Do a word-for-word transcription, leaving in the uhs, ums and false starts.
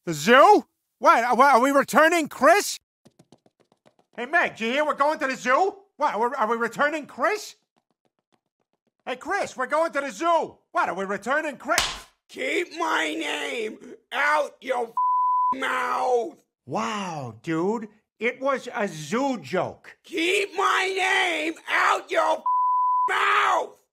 The zoo? What, are, are we returning Chris? Hey, Meg, do you hear we're going to the zoo? What, are we, are we returning Chris? Hey, Chris, we're going to the zoo. What, are we returning Chris? Keep my name out your mouth. Wow, dude, it was a zoo joke. Keep my name out your mouth.